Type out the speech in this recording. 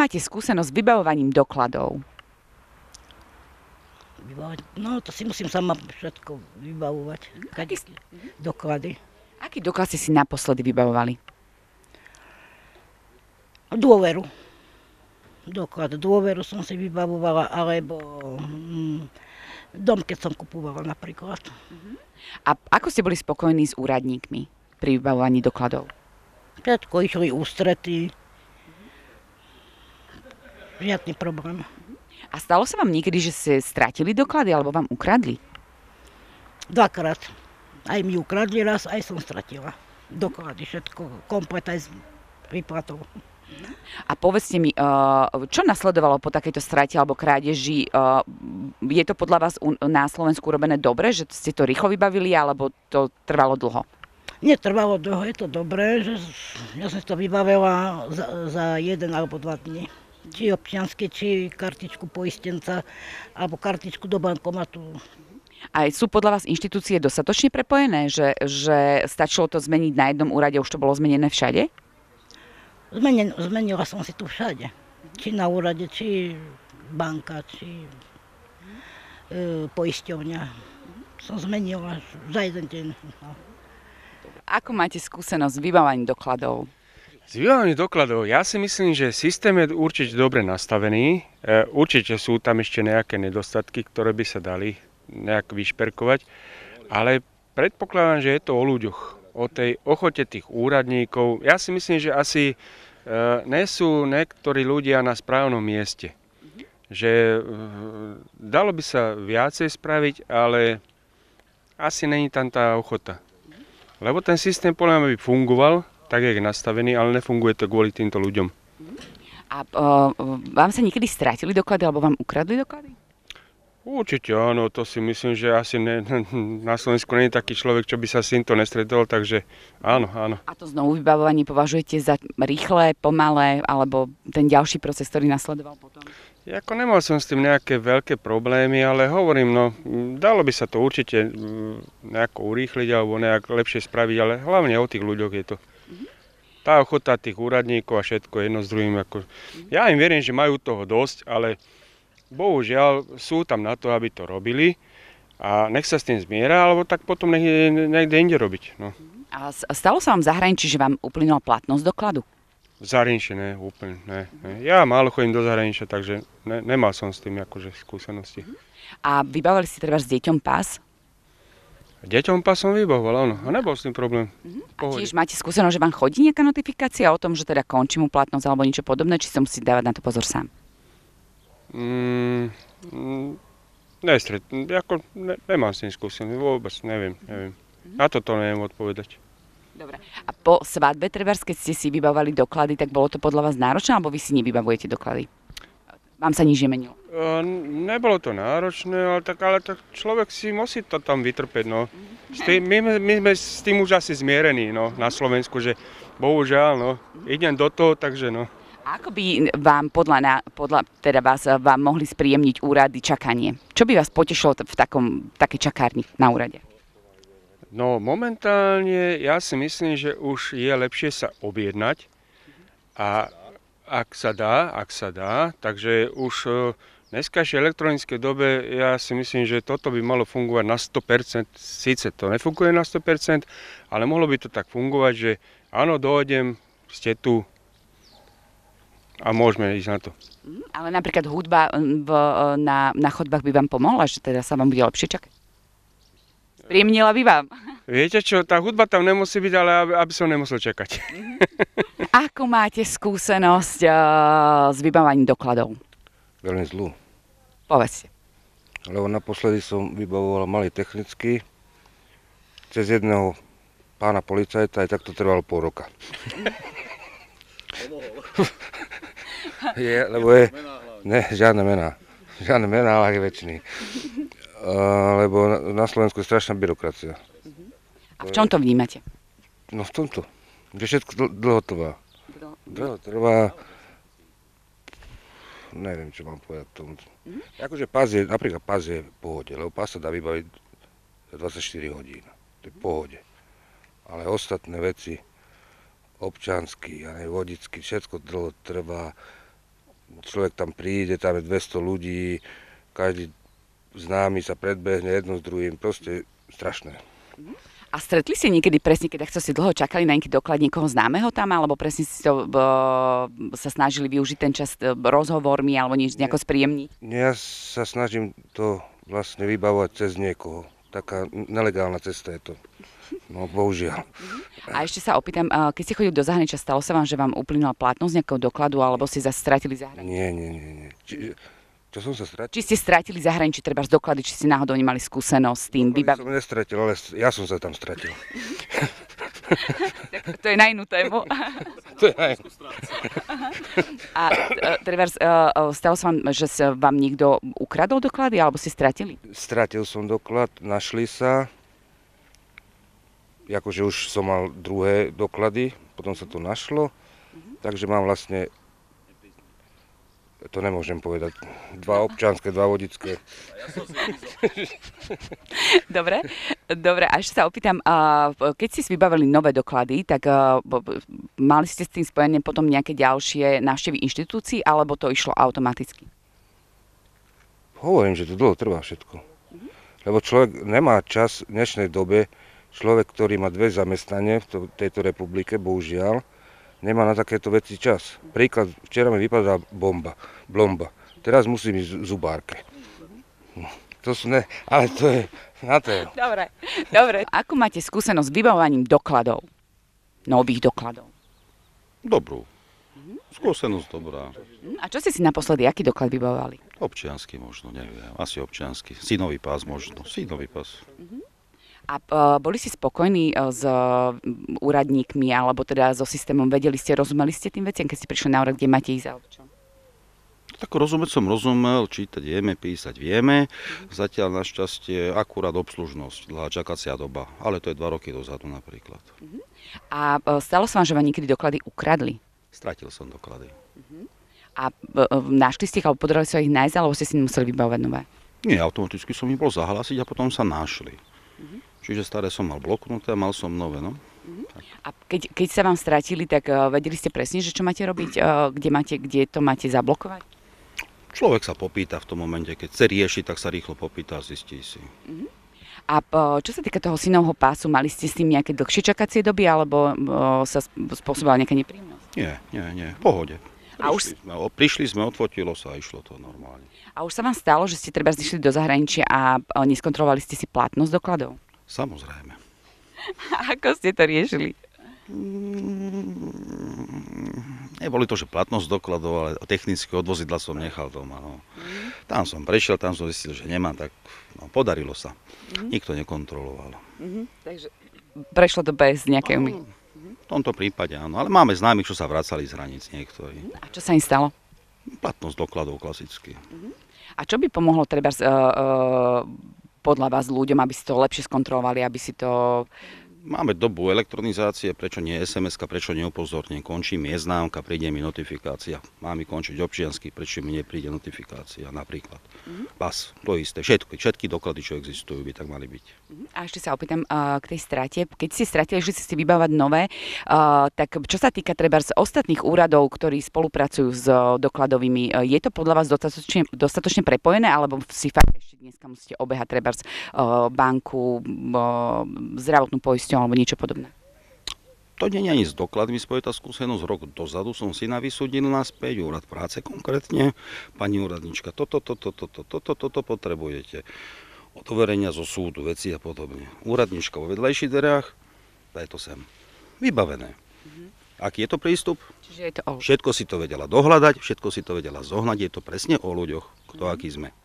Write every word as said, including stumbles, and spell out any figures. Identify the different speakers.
Speaker 1: máte skúsenosť s vybavovaním dokladov?
Speaker 2: Vybavovať? No, to si musím sama všetko vybavovať. Aký... Doklady.
Speaker 1: Aký doklad ste si naposledy vybavovali?
Speaker 2: Dôveru. Doklad dôveru som si vybavovala, alebo hm, dom, keď som kupovala napríklad.
Speaker 1: A ako ste boli spokojní s úradníkmi pri vybavovaní dokladov?
Speaker 2: Všetko išli ústrety. Žiadny problém.
Speaker 1: A stalo sa vám niekedy, že ste strátili doklady alebo vám ukradli?
Speaker 2: Dvakrát. Aj mi ukradli raz, aj som stratila. Doklady, všetko, komplet aj s výplatou.
Speaker 1: A povedzte mi, čo nasledovalo po takejto strate alebo krádeži? Je to podľa vás na Slovensku robené dobre, že ste to rýchlo vybavili, alebo to trvalo dlho?
Speaker 2: Netrvalo dlho, je to dobré, že ja som to vybavila za, za jeden alebo dva dni. Či občiansky, či kartičku poistenca, alebo kartičku do bankomatu.
Speaker 1: A sú podľa vás inštitúcie dostatočne prepojené, že, že stačilo to zmeniť na jednom úrade, už to bolo zmenené všade?
Speaker 2: Zmenil, zmenila som si tu všade. Či na úrade, či banka, či e, poisťovňa. Som zmenila za jeden deň. No.
Speaker 1: Ako máte skúsenosť s vybavaním dokladov?
Speaker 3: S vybavaním dokladov, ja si myslím, že systém je určite dobre nastavený. E, určite sú tam ešte nejaké nedostatky, ktoré by sa dali nejak vyšperkovať, ale predpokladám, že je to o ľuďoch, o tej ochote tých úradníkov. Ja si myslím, že asi e, nie sú niektorí ľudia na správnom mieste. Že e, dalo by sa viacej spraviť, ale asi není tam tá ochota. Lebo ten systém podľa mňa by fungoval, tak je nastavený, ale nefunguje to kvôli týmto ľuďom.
Speaker 1: A uh, vám sa niekedy strátili doklady, alebo vám ukradli doklady?
Speaker 3: Určite áno, to si myslím, že asi ne, na Slovensku nie je taký človek, čo by sa s týmto nestretol, takže áno, áno.
Speaker 1: A to znovu vybavovanie považujete za rýchle, pomalé, alebo ten ďalší proces, ktorý nasledoval potom?
Speaker 3: Jako nemal som s tým nejaké veľké problémy, ale hovorím, no, dalo by sa to určite nejako urýchliť alebo nejak lepšie spraviť, ale hlavne o tých ľuďoch je to. Tá ochota tých úradníkov a všetko jedno s druhým. Ako... Ja im verím, že majú toho dosť, ale bohužiaľ sú tam na to, aby to robili a nech sa s tým zmiera, alebo tak potom nech niekde inde robiť. No.
Speaker 1: A stalo sa vám v zahraničí, že vám uplynula platnosť dokladu?
Speaker 3: V zahraničí ne, úplne ne, ne. Ja málo chodím do zahraničia, takže ne, nemal som s tým akože skúsenosti.
Speaker 1: A vybavili ste treba s deťom pás?
Speaker 3: Deťom pás som vybavoval, áno. A nebol s tým problém.
Speaker 1: A tiež máte skúsenosť, že vám chodí nejaká notifikácia o tom, že teda končí mu platnosť alebo niečo podobné, či sa musí dávať na to pozor sám?
Speaker 3: Mm, mm, nestret, ako ne, nemám s tým skúsenosť, vôbec neviem, neviem. Na toto neviem odpovedať.
Speaker 1: Dobre. A po svadbe, trebárs, keď ste si vybavovali doklady, tak bolo to podľa vás náročné, alebo vy si nevybavujete doklady? Vám sa nič nemenilo?
Speaker 3: E, nebolo to náročné, ale tak, ale tak človek si musí to tam vytrpeť. No. S tým, my, my sme s tým už asi zmierení no, na Slovensku, že bohužiaľ, no, idem do toho, takže no.
Speaker 1: A ako by vám podľa, podľa teda vás vám mohli spríjemniť úrady čakanie? Čo by vás potešilo v takom, takej čakárni na úrade?
Speaker 3: No momentálne ja si myslím, že už je lepšie sa objednať a ak sa dá, ak sa dá, takže už v dneskajšej elektronickej dobe ja si myslím, že toto by malo fungovať na sto percent, síce to nefunguje na sto percent, ale mohlo by to tak fungovať, že áno, dojdem, ste tu a môžeme ísť na to.
Speaker 1: Ale napríklad hudba v, na, na chodbách by vám pomohla, že teda sa vám bude lepšie čakať? Príjemnila by vám.
Speaker 3: Viete čo, tá hudba tam nemusí byť, ale aby, aby som nemusel čakať.
Speaker 1: Ako máte skúsenosť uh, s vybavaním dokladov?
Speaker 4: Veľmi zlú.
Speaker 1: Povedzte.
Speaker 4: Lebo naposledy som vybavoval malý technický cez jedného pána policajta, aj tak to trvalo pol roka. je, lebo je... Ne, žiadne mená. Žiadne mená, ale je väčšiný. Uh, lebo na, na Slovensku je strašná byrokracia.
Speaker 1: A v čom to vnímate?
Speaker 4: No v tomto, že všetko dl- dlho trvá. Dlho trvá, neviem, čo mám povedať k tomu. Mm-hmm. Akože pás je, napríklad pás je v pohode, lebo pás sa dá vybaviť za dvadsaťštyri hodín, to je v pohode. Ale ostatné veci, občansky, ja neviem, vodický, všetko dlho trvá. človek tam príde, tam je dvesto ľudí, každý známy sa predbehne jedno s druhým, proste strašné.
Speaker 1: A stretli ste niekedy presne, keď ste dlho čakali na nejaký doklad niekoho známeho tam, alebo presne si to, b, sa snažili využiť ten čas rozhovormi alebo niečo nejako spríjemniť?
Speaker 4: Ja sa snažím to vlastne vybavovať cez niekoho. Taká nelegálna cesta je to. No, bohužiaľ.
Speaker 1: A ešte sa opýtam, keď ste chodili do zahraničia, stalo sa vám, že vám uplynula platnosť nejakého dokladu, alebo ste zase stratili zahraničie?
Speaker 4: Nie, nie, nie. nie. Či, čo som sa stratil?
Speaker 1: Či ste stratili zahraničí, treba z doklady, či ste náhodou nemali skúsenosť s tým?
Speaker 4: Vybav... som nestratil, ale ja som sa tam stratil.
Speaker 1: To je na inú tému.
Speaker 4: To je na inú.
Speaker 1: A treba, stalo sa vám, že sa vám niekto ukradol doklady, alebo ste stratili?
Speaker 4: Stratil som doklad, našli sa. Akože už som mal druhé doklady, potom sa to našlo. Takže mám vlastne... To nemôžem povedať. Dva občianske, dva vodické.
Speaker 1: Dobre, dobre. A ešte sa opýtam, keď ste si vybavili nové doklady, tak mali ste s tým spojené potom nejaké ďalšie návštevy inštitúcií, alebo to išlo automaticky?
Speaker 4: Hovorím, že to dlho trvá všetko. Lebo človek nemá čas v dnešnej dobe, človek, ktorý má dve zamestnanie v tejto republike, bohužiaľ, nemá na takéto veci čas. Príklad, včera mi vypadala bomba, blomba. Teraz musím ísť zubárke. To sú ne, ale to je na to.
Speaker 1: Dobre, dobre. Ako máte skúsenosť s vybavovaním dokladov? Nových dokladov?
Speaker 5: Dobrú. Skúsenosť dobrá.
Speaker 1: A čo ste si naposledy, aký doklad vybavovali?
Speaker 5: Občiansky možno, neviem. Asi občiansky. Synový pás možno. Synový pás.
Speaker 1: A boli ste spokojní s úradníkmi, alebo teda so systémom? Vedeli ste, rozumeli ste tým veciam, keď ste prišli na úrad, kde máte ísť? Alebo čo?
Speaker 5: Tak rozumieť som rozumel, čítať vieme, písať vieme. Zatiaľ našťastie akurát obslužnosť, dlhá čakacia doba. Ale to je dva roky dozadu napríklad.
Speaker 1: A stalo sa vám, že vám niekedy doklady ukradli?
Speaker 5: Stratil som doklady.
Speaker 1: A našli ste ich, alebo podarili sa ich nájsť, alebo ste si museli vybavovať nové?
Speaker 5: Nie, automaticky som ich bol zahlásiť a potom sa našli. Čiže staré som mal bloknuté a mal som nové, no.
Speaker 1: A keď, keď sa vám stratili, tak uh, vedeli ste presne, že čo máte robiť, uh, kde, máte, kde to máte zablokovať?
Speaker 5: Človek sa popýta v tom momente, keď chce riešiť, tak sa rýchlo popýta a zistí si. Uh-huh.
Speaker 1: A uh, čo sa týka toho synovho pásu, mali ste s tým nejaké dlhšie čakacie doby, alebo uh, sa spôsobila nejaká nepríjemnosť?
Speaker 5: Nie, nie, nie, v pohode. Prišli,
Speaker 1: a už...
Speaker 5: sme, prišli sme, odfotilo sa a išlo to normálne.
Speaker 1: A už sa vám stalo, že ste treba zišli do zahraničia a uh, neskontrolovali ste si platnosť dokladov?
Speaker 5: Samozrejme.
Speaker 1: A ako ste to riešili?
Speaker 5: Neboli to, že platnosť dokladov, ale technicky od vozidla som nechal doma. No. Mm. Tam som prešiel, tam som zistil, že nemám, tak no, podarilo sa. Mm. Nikto nekontroloval. Mm-hmm.
Speaker 1: Takže prešlo to bez nejakej umy?
Speaker 5: No, v tomto prípade áno, ale máme známych, čo sa vracali z hraníc niektorí.
Speaker 1: A čo sa im stalo?
Speaker 5: Platnosť dokladov klasicky.
Speaker 1: Mm. A čo by pomohlo treba... Uh, uh, podľa vás ľuďom, aby si to lepšie skontrolovali, aby si to...
Speaker 5: Máme dobu elektronizácie, prečo nie es em eska, prečo neupozorním, končí mi známka, príde mi notifikácia. Má mi končiť občiansky, prečo mi nepríde notifikácia napríklad. Mm-hmm. Pas, to isté, všetky, všetky doklady, čo existujú, by tak mali byť.
Speaker 1: Mm-hmm. A ešte sa opýtam uh, k tej strate. Keď ste stratili, že ste si vybávať nové, uh, tak čo sa týka treba z ostatných úradov, ktorí spolupracujú s uh, dokladovými, uh, je to podľa vás dostatočne, dostatočne prepojené, alebo si fakt ešte dneska musíte obehať treba z uh, banku, uh, zdravotnú poisťovňu alebo niečo podobné?
Speaker 5: To nie je ani s dokladmi spojitá skúsenosť. Rok dozadu som si navysúdil naspäť, úrad práce konkrétne. Pani úradnička, toto, toto, toto, toto, toto potrebujete. Od overenia zo súdu, veci a podobne. Úradnička vo vedľajších dverách, daj to sem. Vybavené. Mm-hmm. Aký je to prístup?
Speaker 1: Čiže je to o...
Speaker 5: Všetko si to vedela dohľadať, všetko si to vedela zohnať, je to presne o ľuďoch, kto mm-hmm. aký sme.